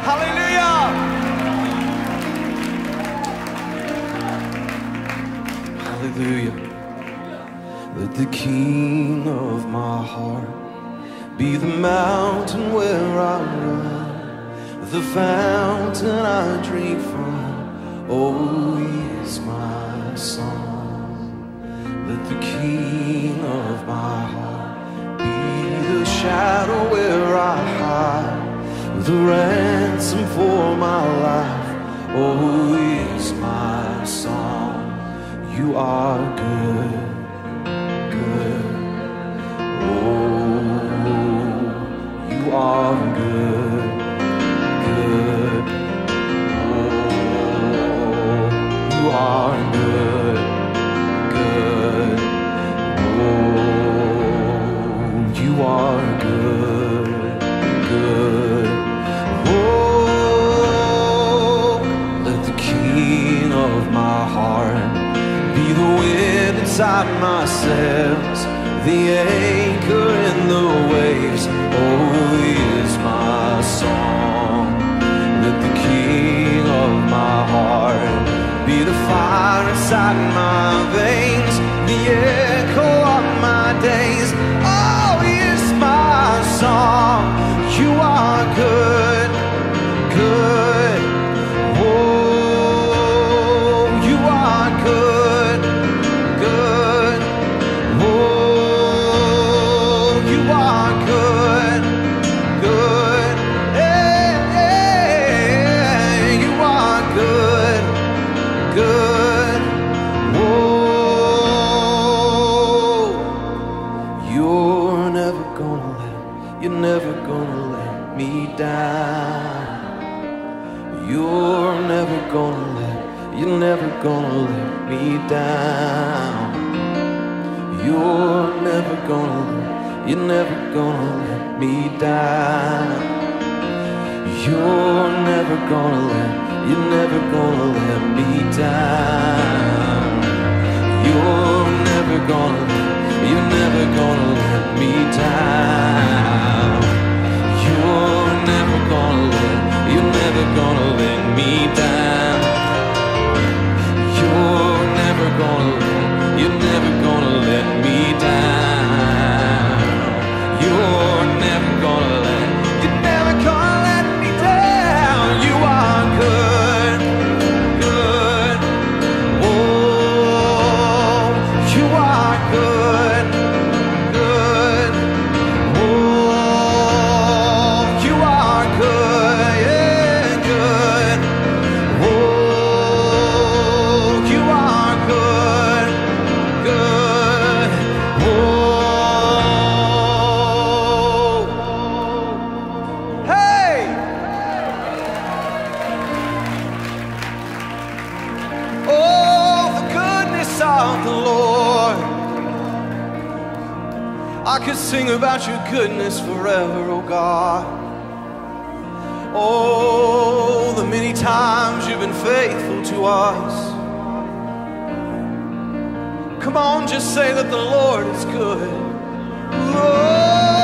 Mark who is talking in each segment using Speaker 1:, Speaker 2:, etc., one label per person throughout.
Speaker 1: Hallelujah. Hallelujah. Let the King of my heart be the mountain where I run, the fountain I drink from. Oh, he is my song. Let the King of my heart be the shadow where I hide, the ransom for my life. Oh, he is my song. You are good, good. Oh, you are good, good. Oh, you are good, good. Oh, you are good, good. Oh, let the King of my heart be the wind inside my sails, the anchor in the waves. Oh, he is my song. Let the King of my heart be the fire inside my veins, the echo of my days. Oh, he is my song. You are good, good. Oh, you are good, good. Oh, you are good, good. Hey, hey, you are good, good. Whoa, you're never gonna let me down. You're never gonna let me down. You're never gonna let me down. You're never gonna let me down. You're never gonna let me down. You're never gonna let me down. You're never gonna let me down. You're never gonna let me down. You are good, good. Oh, you are good, good. Oh, you are good, yeah, good. Oh, you are good, good. Oh, hey! Oh, the goodness of the Lord. I could sing about your goodness forever, oh God. Oh, the many times you've been faithful to us. Come on, just say that the Lord is good. Oh,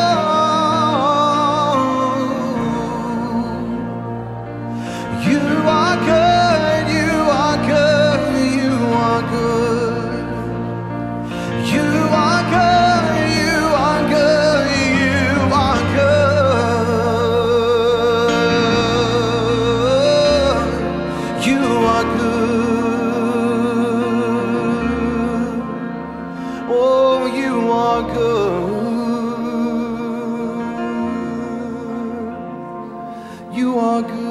Speaker 1: you are good, you are good, you are good. You are good, you are good, you are good. You are good. Oh, you are good. You are good.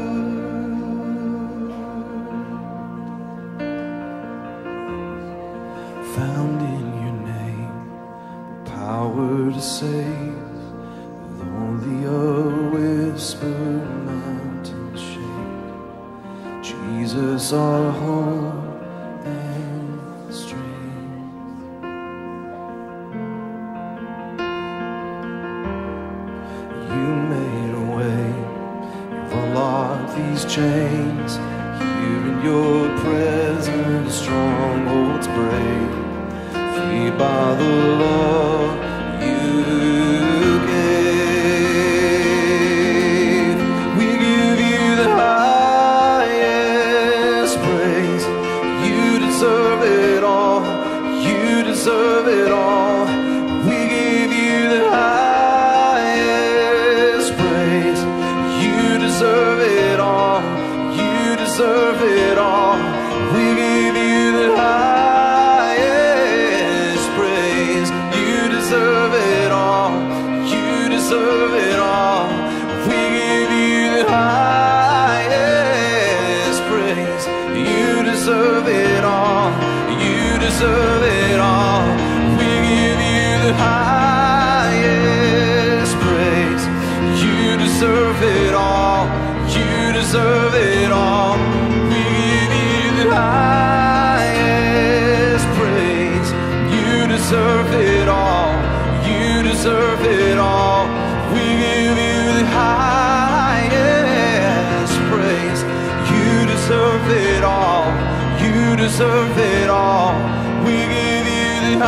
Speaker 1: Found in your name power to save. Only a whisper mountain shake. Jesus, our hope and strength. You made a way. You've unlocked these chains. Here in your presence, strongholds break. Freed by the love you gave. We give you deserve it all. You deserve it all. We give you the highest praise. You deserve it all. You deserve it all. We give you the highest praise. You deserve it all. You deserve it all. We give you the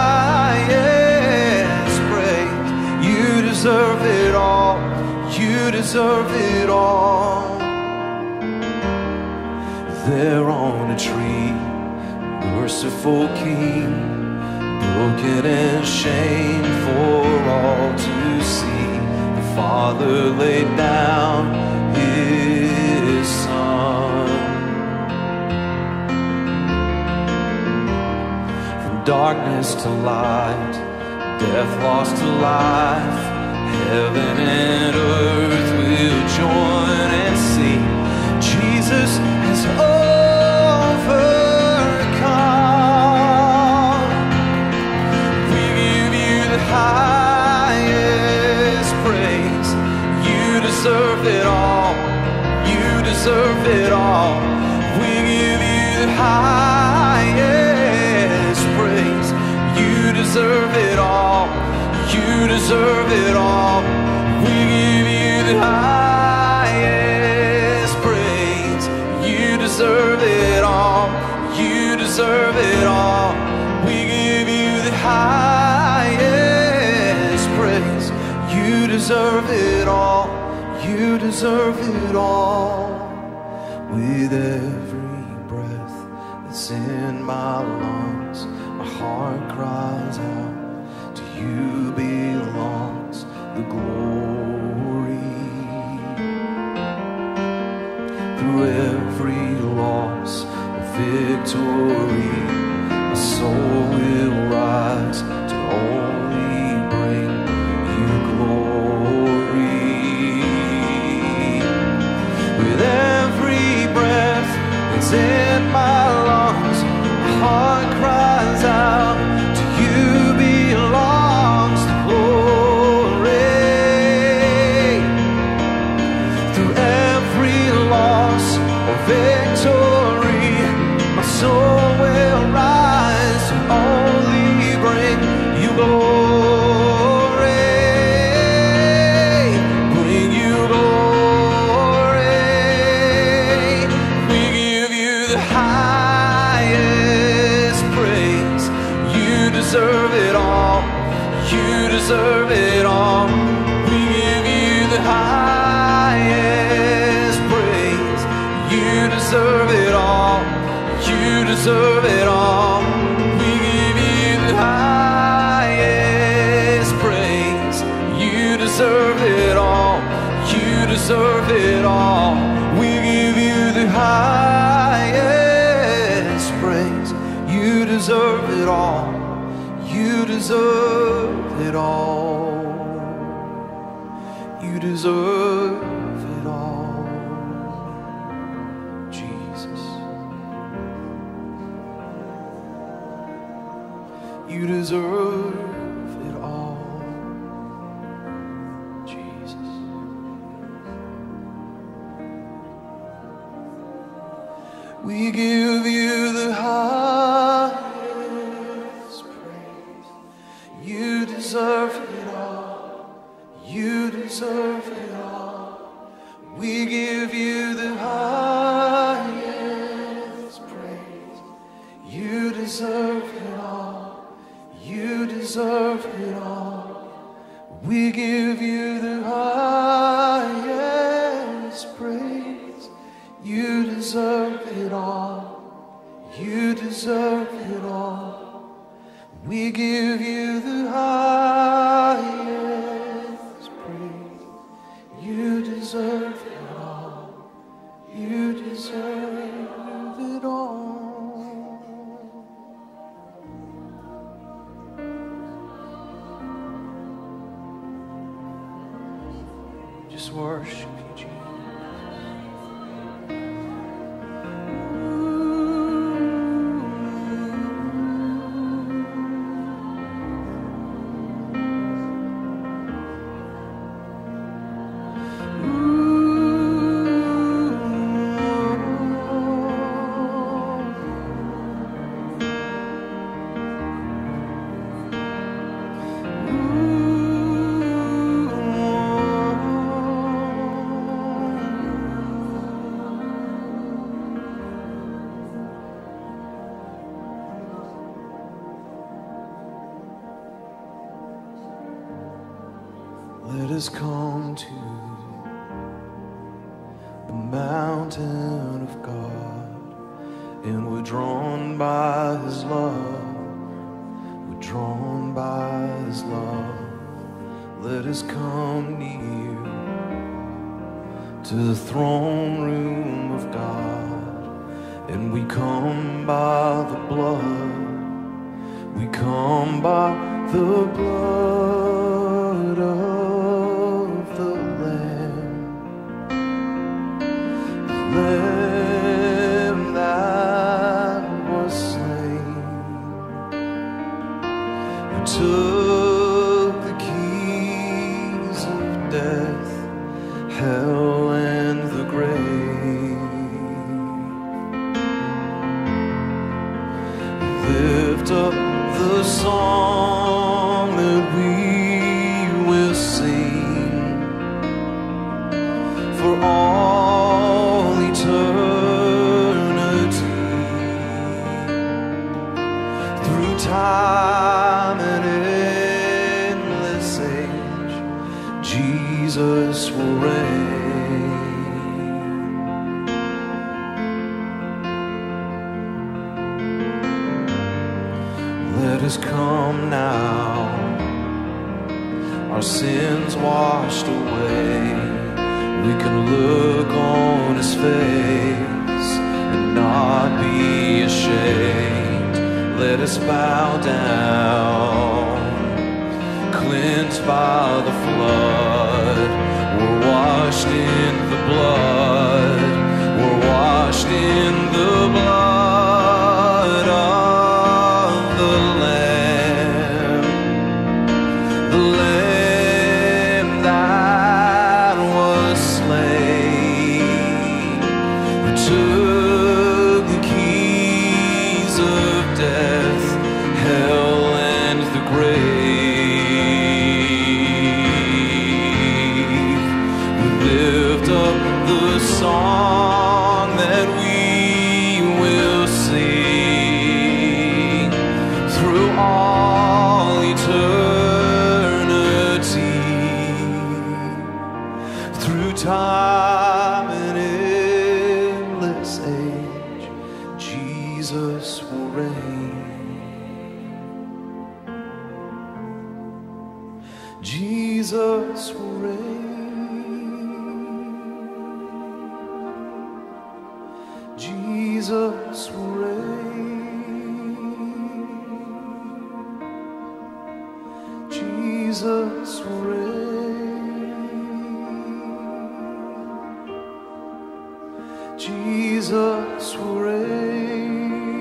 Speaker 1: highest praise. You deserve it all. You deserve it all. There on a tree, merciful King, broken and shame for all to see. The Father laid down His Son. From darkness to light, death lost to life, heaven and earth will join and sing. Jesus has overcome. We give you the highest praise. You deserve it all. You deserve it all. We give you the highest praise. You deserve it all. You deserve it all. We give you the highest praise. You deserve it all. You deserve it all. We give you the highest praise. You deserve it all. You deserve it all. With every breath that's in my lungs, my heart cries out, to you belongs the glory. Through every loss or victory, my soul will rise to only bring you glory. With every breath that's in my lungs, my heart cries out, to you belongs the glory. Through every loss or victory, my soul will rise to only bring you glory. Bring you glory. We give you the highest praise. You deserve it all. You deserve it all. We give you the highest praise. You deserve it all. You deserve it all. We give you the highest praise. You deserve it all. You deserve it all. We give you the highest praise. You deserve it all. You deserve it all. You deserve it all. Jesus. You deserve it all. Jesus. We give you the highest praise. You deserve it all. You deserve it all. We give you the highest praise. You deserve it all. You deserve it all. We give you the highest praise. You deserve it all. You deserve it all. We give you the highest praise. You deserve it all. You deserve it all. Just worship you, Jesus. Ooh. us come to the mountain of God, and we're drawn by His love. We're drawn by His love. Let us come near to the throne room of God, and we come by the blood. We come by the blood of the Lamb, the Lamb that was slain, who took the keys of death, hell, and the grave. Lift up the song that we will sing for all eternity. Through time and endless age, Jesus will reign. Let us come now, our sins washed away. We can look on His face and not be ashamed. Let us bow down, cleansed by the flood. We're washed in the blood. We're washed in the blood of the Lamb, the Lamb that was slain, who took the keys of death, hell, and the grave. We lift up the song that we will sing through all eternity. Through time and endless age, Jesus will reign. Jesus will reign. Jesus will reign. Jesus will reign. Jesus will reign.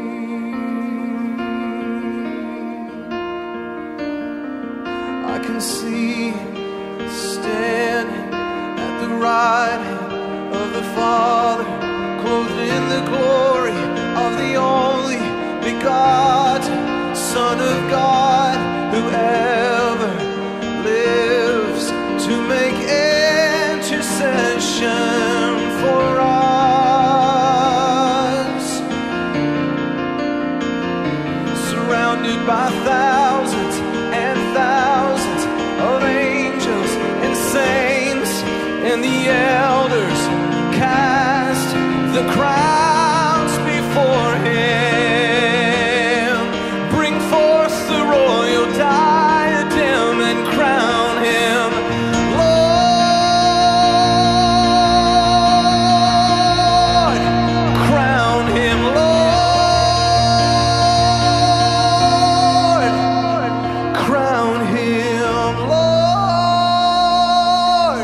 Speaker 1: I can see standing at the right hand of the Father, clothed in the glory of the only begotten Son of God, who ever lives to make intercession for us. Surrounded by thousands and thousands of angels and saints, and the elders cast the crowns before Him, bring forth the royal diadem and crown Him Lord. Crown Him Lord. Crown Him Lord.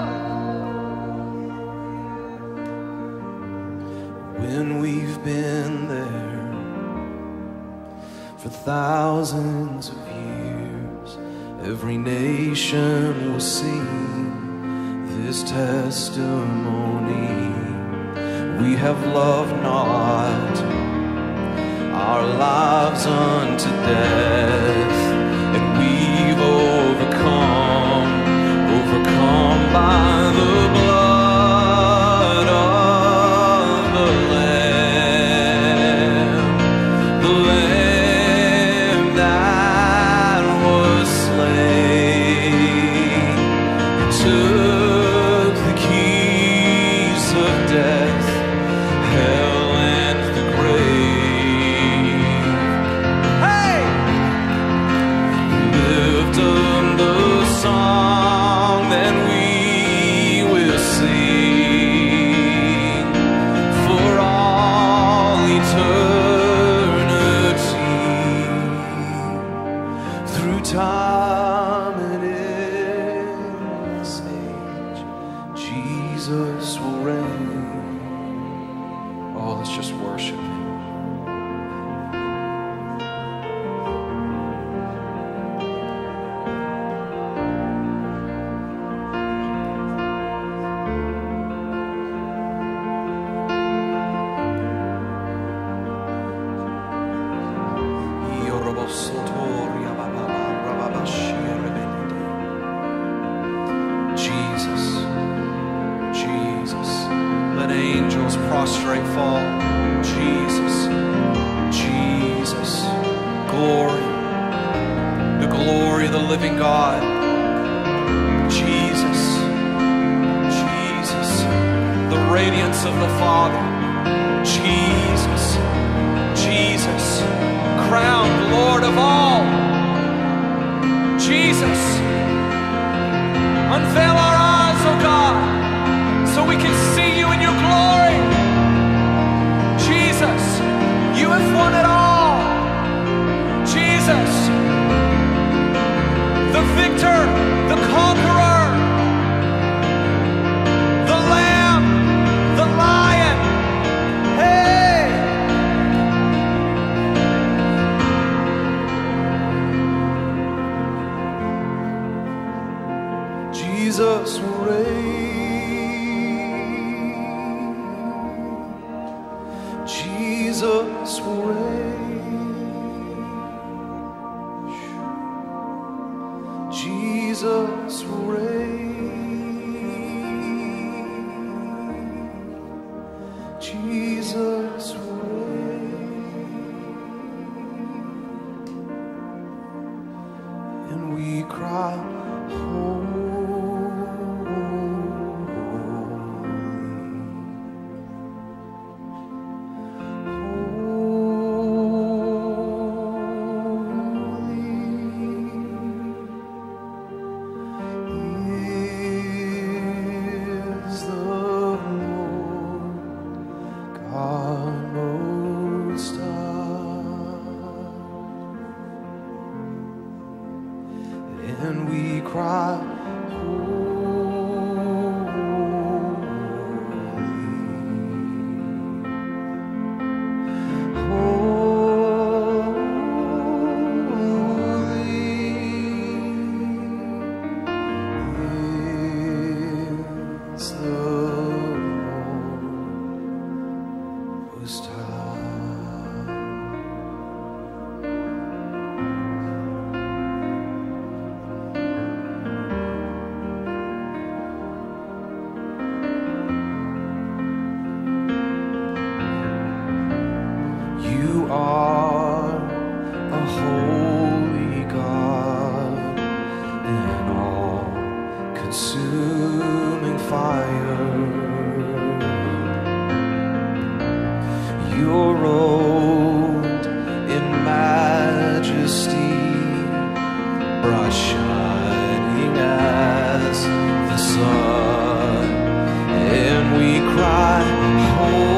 Speaker 1: When we've been there for thousands of years, every nation will sing this testimony. We have loved not our lives unto death, and we've overcome by the blood of the Lamb, the Lamb that was slain, who Jesus will reign. Oh, let's just worship Him. Prostrate fall. Jesus, Jesus, glory, the glory of the living God. Jesus, Jesus, the radiance of the Father. Jesus, Jesus, crowned Lord of all. Jesus, unveil our eyes, oh God, so we can see you in your glory. Jesus, you have won it all. Jesus, the victor, the conqueror, the lamb, the lion. Hey! Jesus will reign. Jesus will reign. Jesus will reign. Jesus will reign. And we cry, holy. And we cry, you are a holy God, an all-consuming fire. You're robed in majesty, bright shining as the sun, and we cry, holy.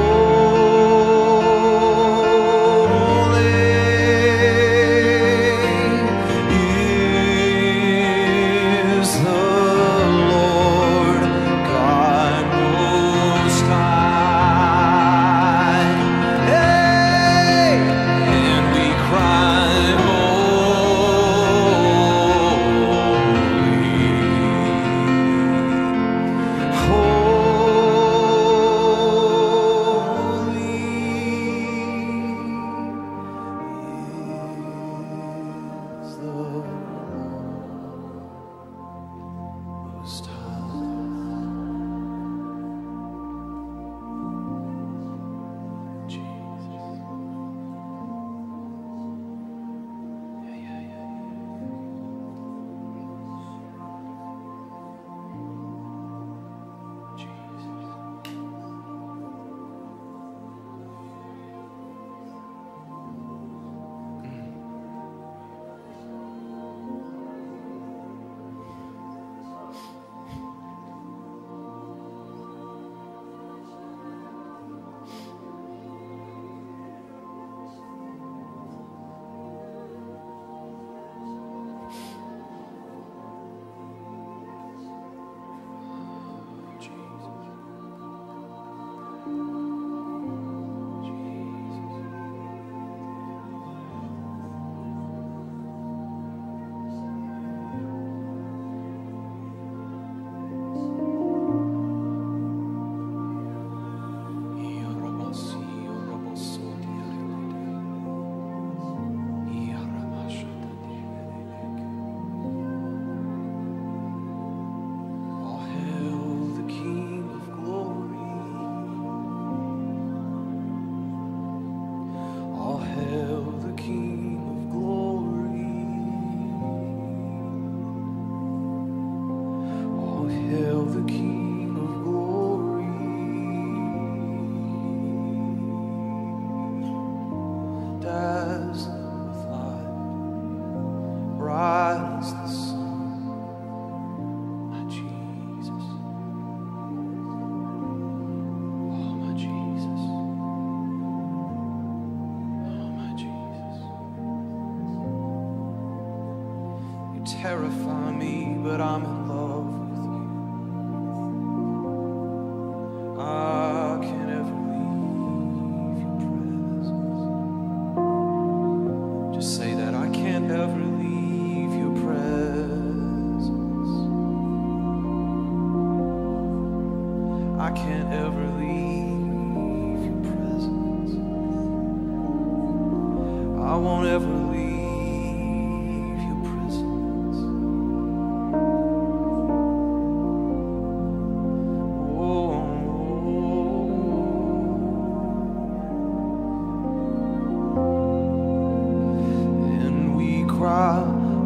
Speaker 1: Holy, as the sun. My Jesus. Oh, my Jesus. Oh, my Jesus. You terrify me, but I'm in love with you. I can't ever leave your presence. Just say that. I can't ever leave your presence. I can't ever leave your presence. I won't ever leave your presence. Oh, and we cry,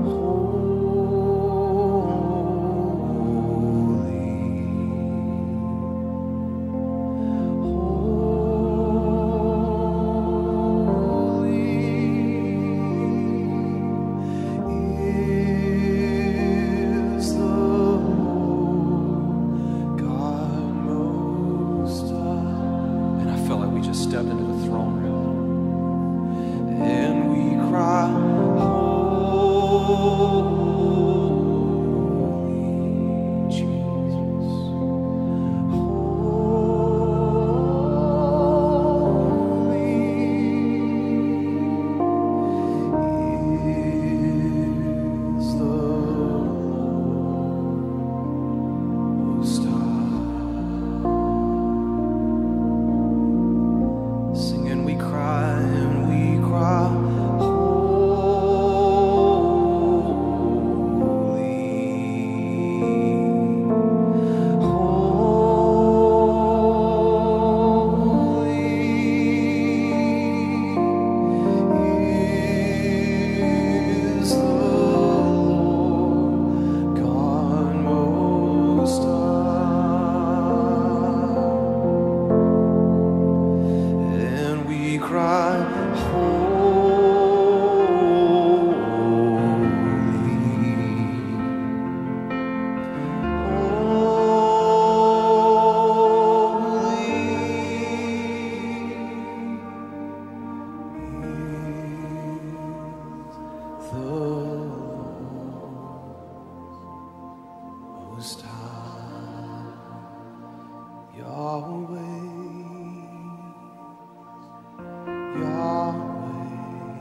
Speaker 1: stepped into the throne room, and we cry, holy Jesus, holy is the Lord Most High. Most High, Yahweh, Yahweh,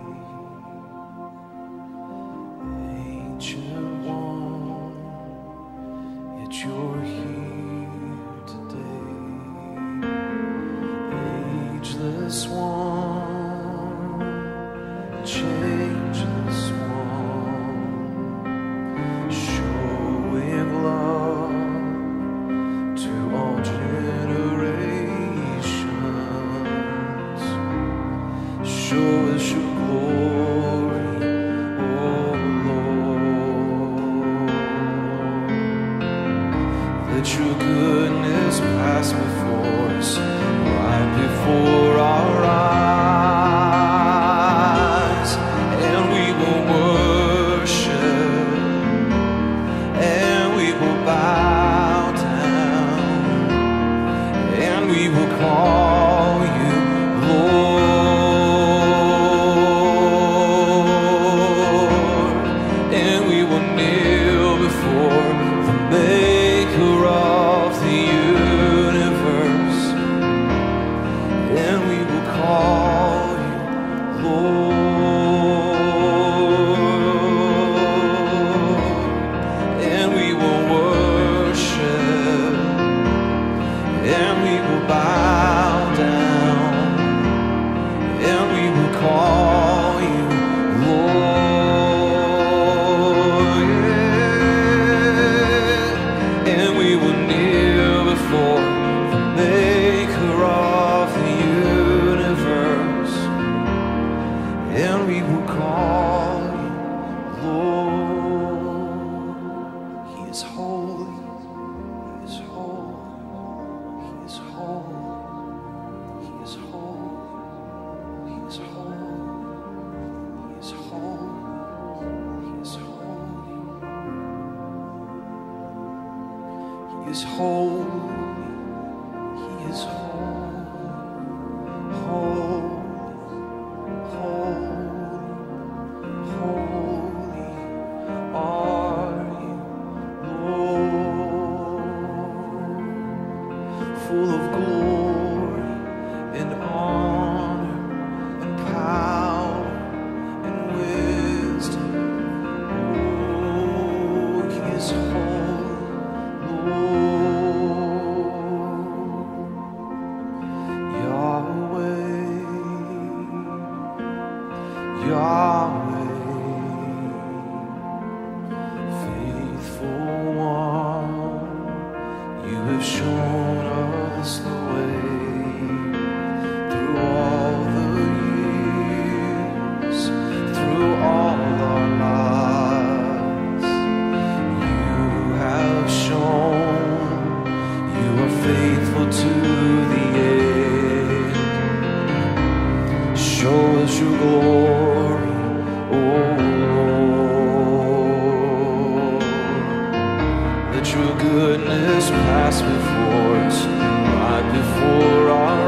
Speaker 1: Ancient One, yet you're here today. Ageless One, changeless One, showing love to all generations. Show us your glory, oh Lord. is holy. He is holy. Holy, holy, holy are you, Lord. Full of glory and honor and power and wisdom. Oh, He is holy, Lord. Yahweh, Yahweh, faithful one, you have shown us the way through all the years, through all our lives. You have shown you are faithful to the end. Show us your glory, oh Lord. Let your goodness pass before us, right before our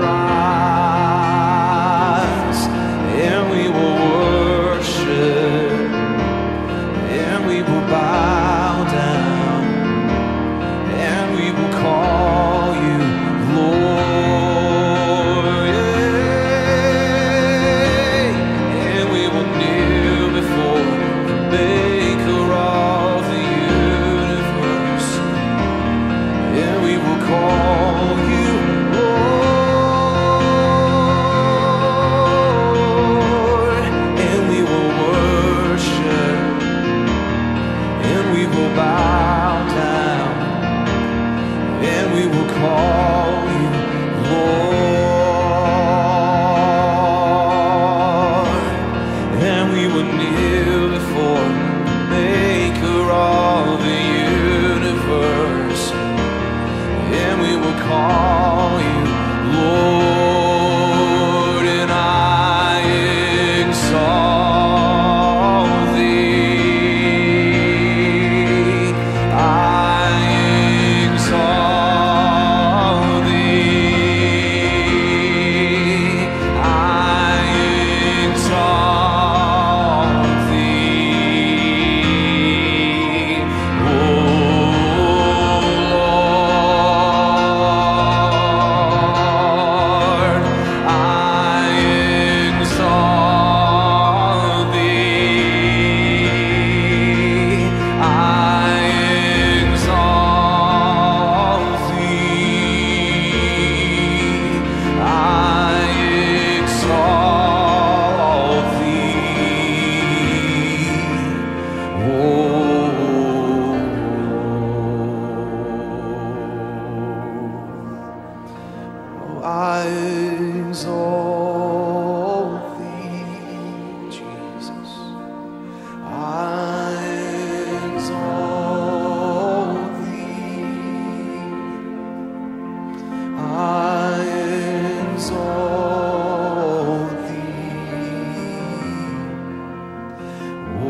Speaker 1: eyes, and we will worship, and we will bow down, and we will call you Lord, yeah. And we will kneel before the Maker of the universe, and we will call you Lord, and we will worship, and we will bow down, and we will call you Lord, and we will kneel before the Maker of the universe, and we will call you Lord, and I exalt thee. I exalt thee. I exalt thee. Oh Lord, I exalt thee. I exalt thee. I exalt thee. Oh, I exalt thee, Jesus. I exalt thee. I exalt thee. Oh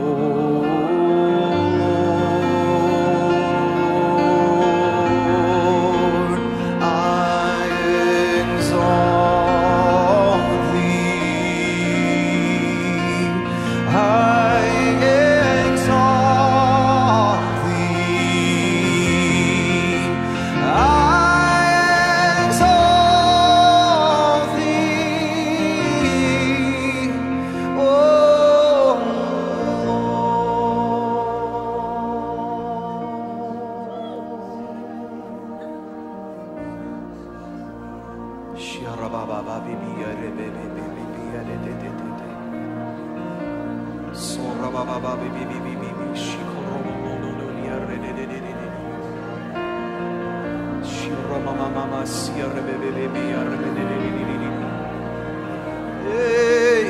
Speaker 1: Lord, I exalt thee. I exalt thee. I exalt thee. Oh Lord. Sharababa bibi rebe bibi Sorababa bibi bibi shikoromononia redededede. Shiramama sierebe bibi redededede. Hey.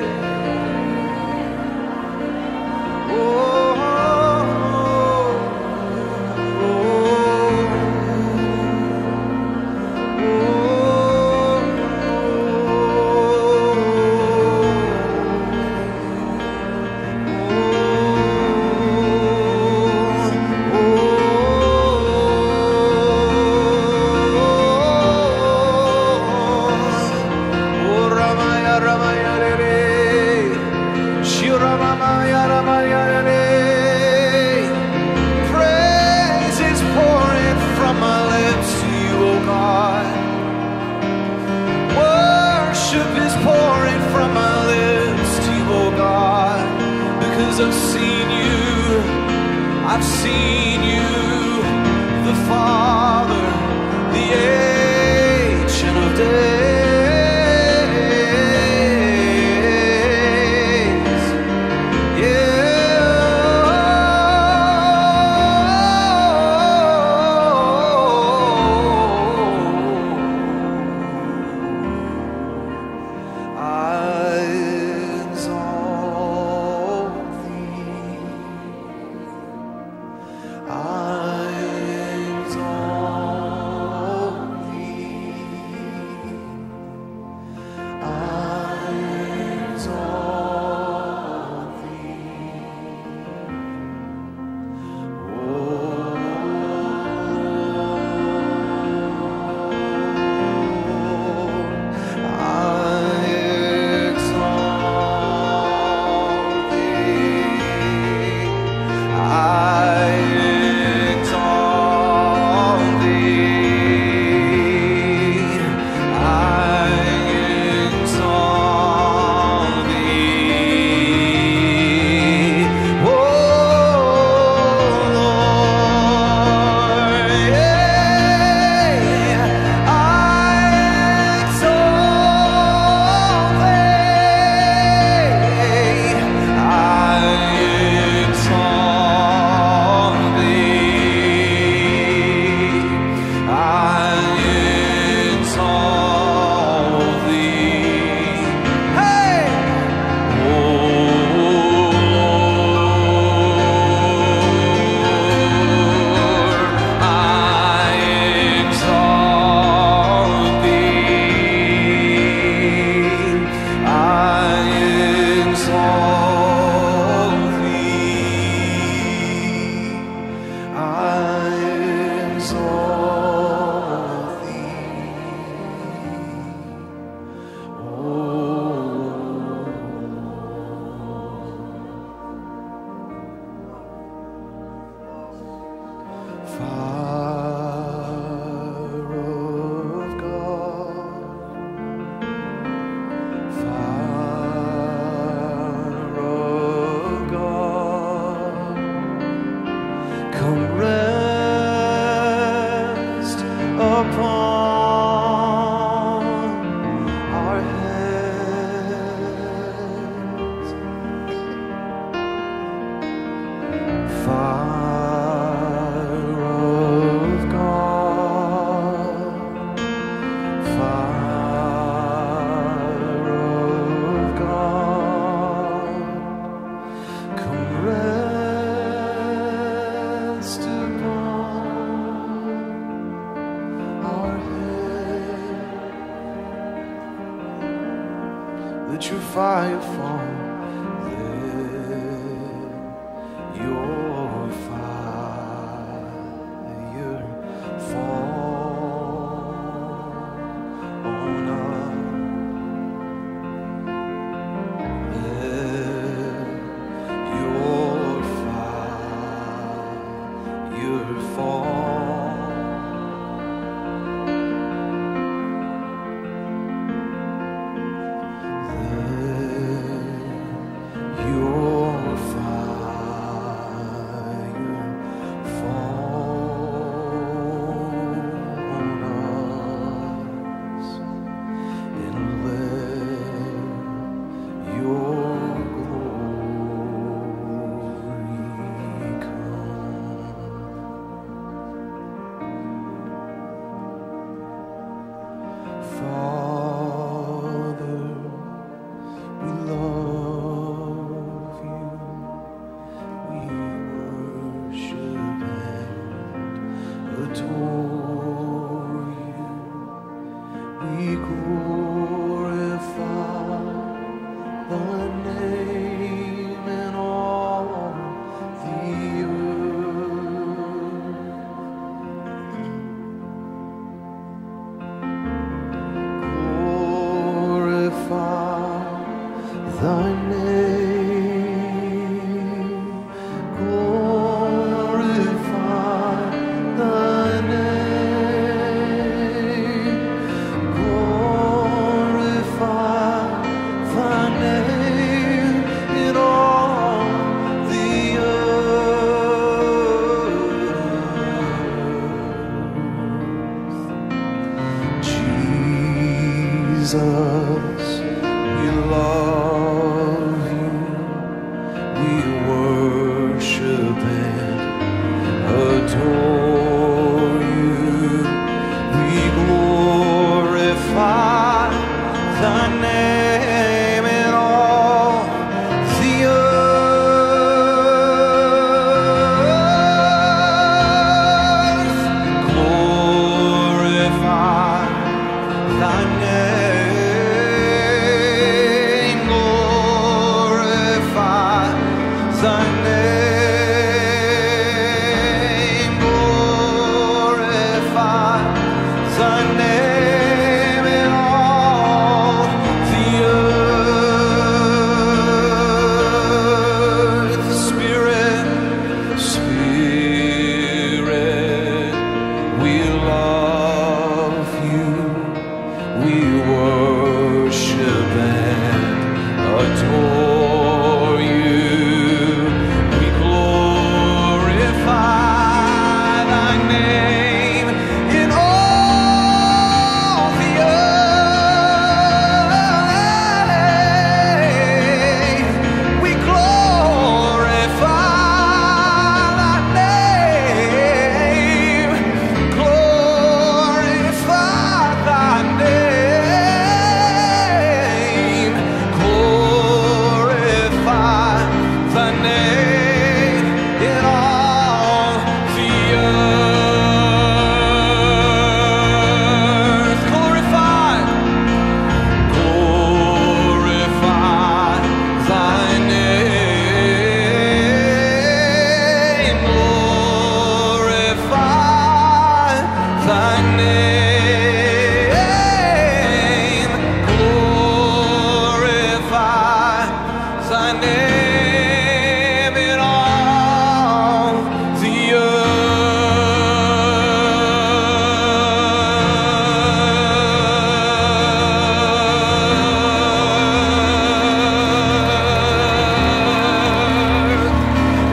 Speaker 1: I've seen you, I've seen you, the Father, the Ancient of Days. Let your fire fall, let your fire fall on us. Let your fire fall.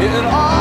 Speaker 1: it all.